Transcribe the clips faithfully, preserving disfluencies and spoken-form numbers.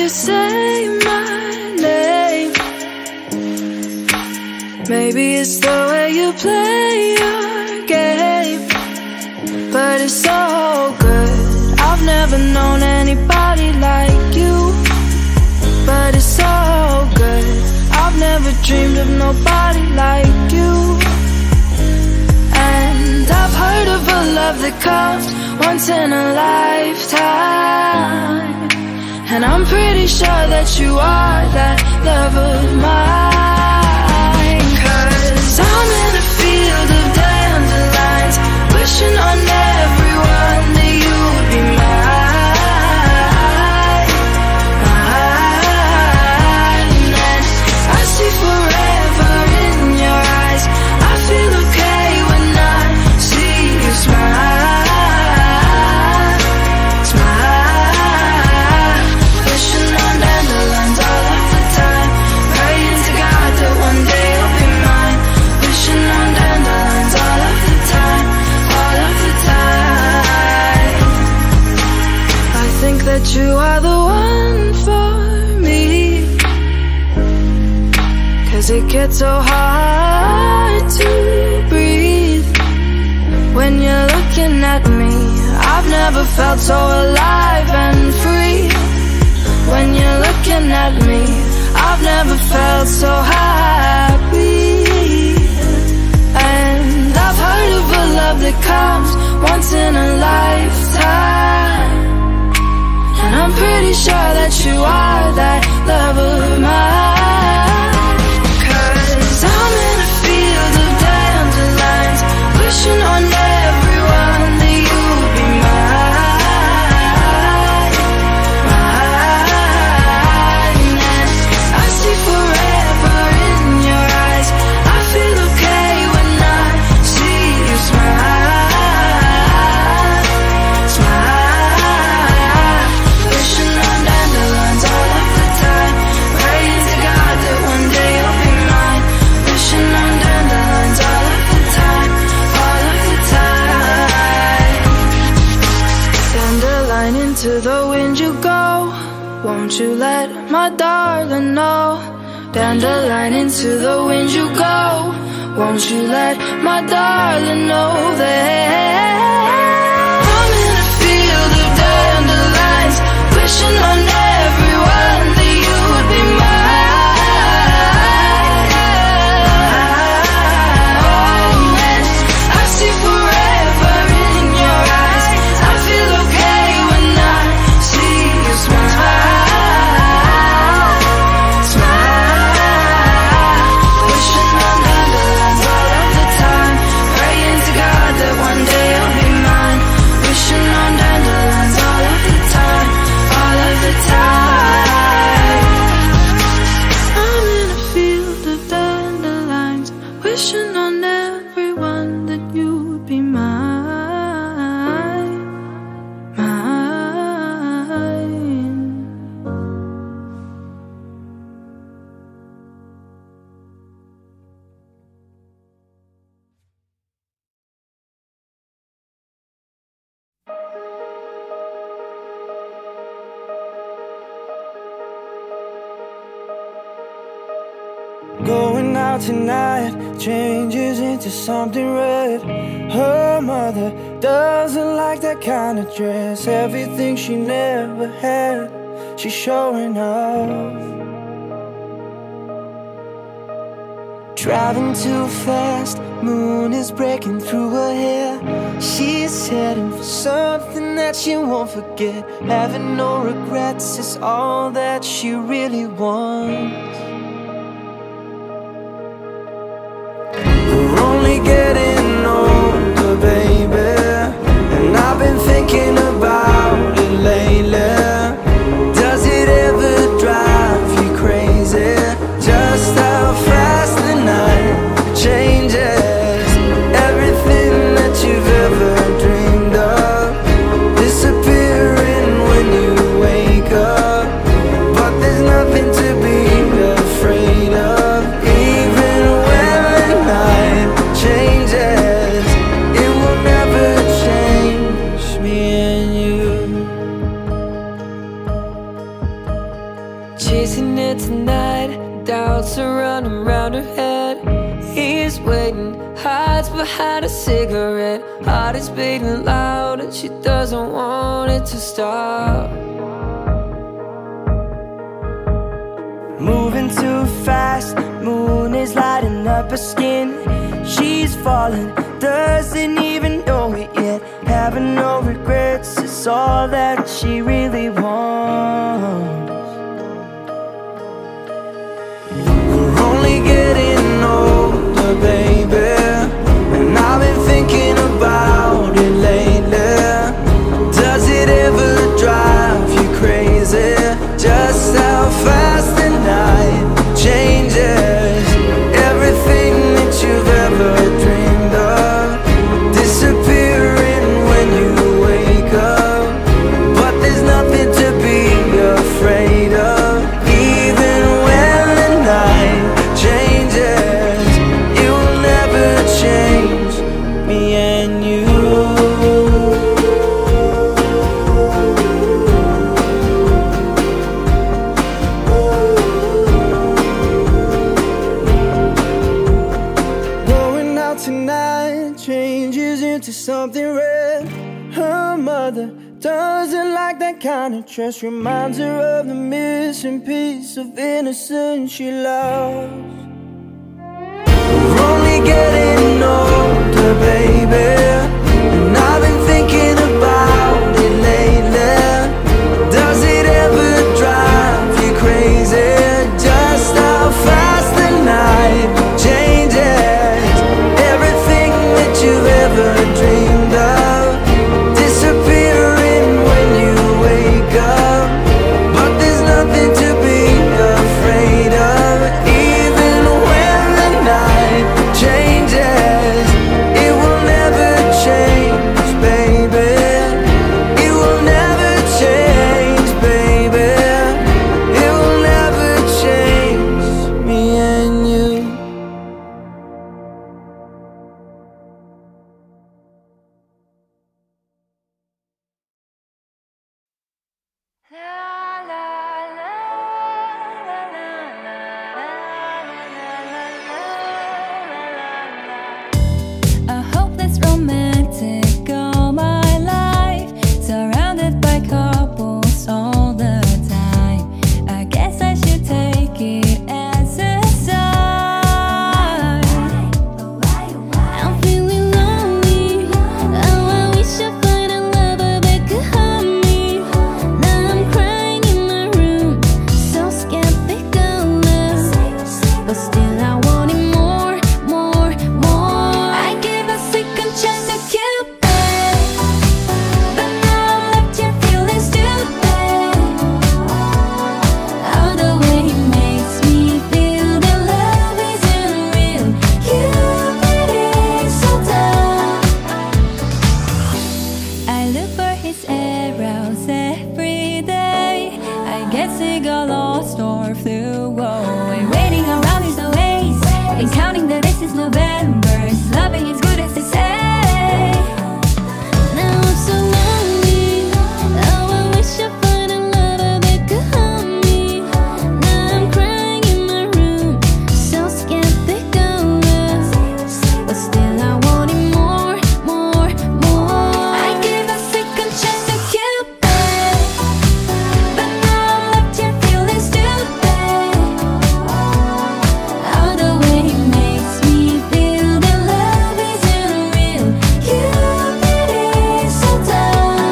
say my name. Maybe it's the way you play your game, but it's so good. I've never known anybody like you, but it's so good. I've never dreamed of nobody like you. And I've heard of a love that comes once in a lifetime, and I'm pretty sure that you are that love of mine. Cause I'm in a field of dandelions, wishing on everyone that you would be mine, mine. And I see forever in your eyes. I feel okay when I see you smile. That you are the one for me, cause it gets so hard to breathe when you're looking at me. I've never felt so alive and free. When you're looking at me, I've never felt so happy. And I've heard of a love that comes once in a lifetime, and I'm pretty sure that you are that love of mine. Cause I'm in a field of dandelions, wishing on everyone that you would be mine, mine. And I see forever in your eyes. I feel okay when I see you smile, smile. Wishing on dandelions all of the time, praying to God that one day you'll be mine. Wishing on dandelions all of the time, all of the time. Dandelion, into the wind you go, won't you let my darling know? Dandelion, into the wind you go, won't you let my darling know that I'm in a field of dandelions, wishing on everyone that you would be mine. And I see forever in your eyes. I feel okay when I see you smile, smile. Wishing on dandelions all of the time, praying to God that one day you'll be mine. Wishing on dandelions all of the time, all of the time. I'm in a field of dandelions, wishing on everyone that you would be mine, mine. Going out tonight changes into something red. Her mother doesn't like that kind of dress. Everything she never had, she's showing off. Driving too fast, moon is breaking through her hair. She's heading for something that she won't forget. Having no regrets is all that she really wants. We're only getting older, baby, and I've been thinking about it lately. Does it ever drive you crazy, just how fast the night changes? Everything that you've ever dreamed of disappearing when you wake up, but there's nothing to be left chasing it tonight, doubts are running round her head. He's waiting, hides behind a cigarette. Heart is beating loud and she doesn't want it to stop. Moving too fast, moon is lighting up her skin. She's falling, doesn't even know it yet. Having no regrets, it's all that she really wants. We're only getting older, baby, and I've been thinking about it lately. Does it ever drive you crazy? Just how fast the night changes. Everything that you've ever dreamed of disappearing when you wake up. But there's nothing to be afraid of. Even when the night changes, it will never change me and you. Going out tonight changes into something red. Her mother doesn't like that kind of dress. Reminds her of the missing piece of innocence she lost. We're only getting older, baby, and I've been thinking about it lately. Does it ever drive you crazy? Just how fast the night changes. Everything that you've ever dreamed of disappearing when you wake up. But there's nothing to be afraid of. Even when the night changes, it will never change, baby. It will never change, baby. It will never change me and you. A hopeless romantic all my life, surrounded by couples all the time. I guess I should take it as a sign. I'm feeling lonely. Oh, I wish I find a lover that could hug me. Now I'm crying in my room, so skeptical of, but still I want it more, more, more. I gave a second chance to Cupid, but now I'm left here feeling stupid. Oh, the way he makes me feel that love isn't real. Cupid is so dumb. I look for his arrows every day. I guess he got lost or flew away. Waiting around is no waste, and counting the days is November. His loving is good as they say. Now I'm so lonely. Oh, I wish I find a lover that could hug me. Now I'm crying in my room, so skeptical of, but still I want it more, more, more. I gave a second chance to Cupid, but now I'm left here feeling stupid. Oh, the way he makes me feel that love isn't real. Cupid is so dumb.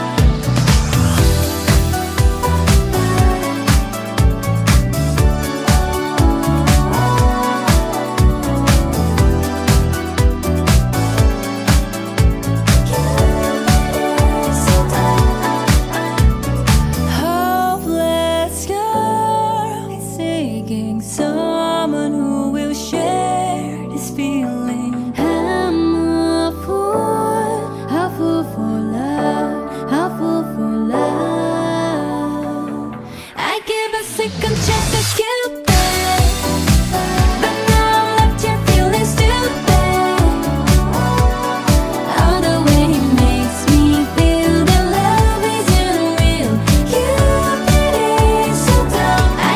Hopeless girl is seeking someone who will share this feeling. I'm a fool, a fool for love, a fool for love. I give a second chance to Cupid, but now I'm left here feeling stupid. Oh, the way he makes me feel that love isn't real. Cupid is so dumb. I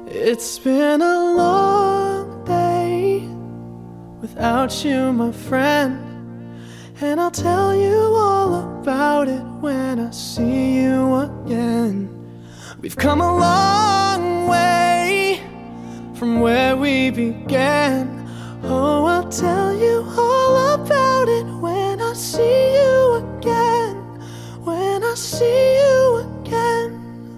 It's been a long day without you, my friend, and I'll tell you all about it when I see you again. We've come a long way from where we began. Oh, I'll tell you all about it when I see you again. When I see you again.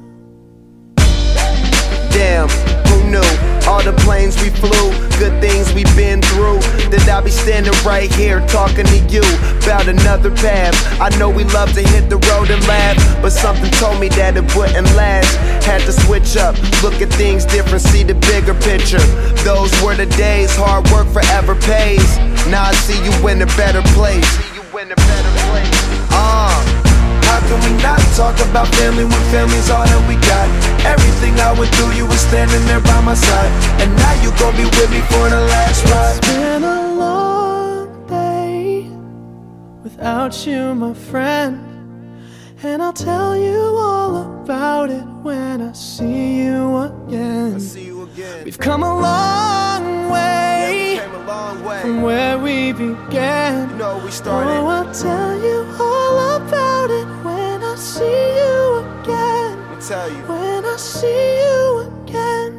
Damn, who knew? All the planes we flew, good things we've been through, that I'll be standing right here talking to you about another path. I know we love to hit the road and laugh, but something told me that it wouldn't last. Had to switch up, look at things different, see the bigger picture. Those were the days, hard work forever pays. Now I see you in a better place. See you in a better place. Uh How can we not talk about family when family's all that we got? Everything I went through, you were standing there by my side, and now you gon' be with me for the last ride. It's been a long day without you, my friend, and I'll tell you all about it when I see you again. I see you again. We've come a long way, yeah, we came a long way from where we began. You know we started. Oh, I'll tell you all about it when I see you again. Let me tell you. When I see you again.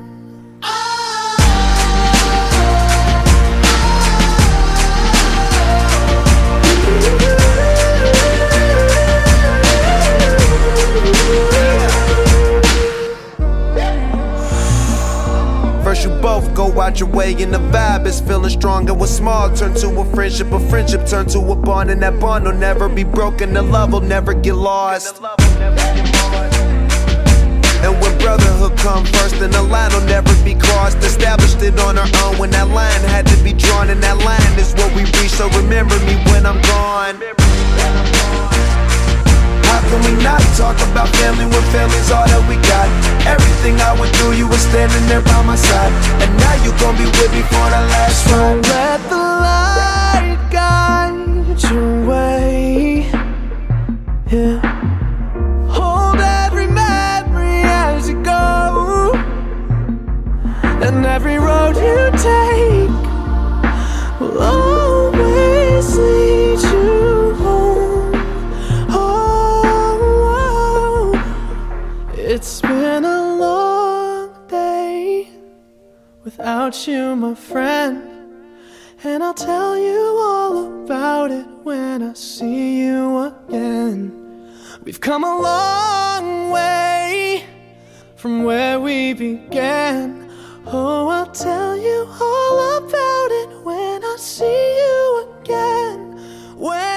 First you both go out your way and the vibe is feeling strong, and what's small turn to a friendship, a friendship turn to a bond, and that bond will never be broken, the love will never get lost. And when brotherhood come first, then the line will never be crossed. Established it on our own when that line had to be drawn, and that line is what we reach, so remember me when I'm gone. How can we not talk about family when family's all that we got? Everything I went through, you were standing there by my side, and now you gon' be with me for the last ride. So let the light guide your way, yeah. Hold every memory as you go, and every road you take will always lead you home. Oh, it's been a long day without you, my friend, and I'll tell you all about it when I see you again. We've come a long way from where we began. Oh, I'll tell you all about it when I see you again. When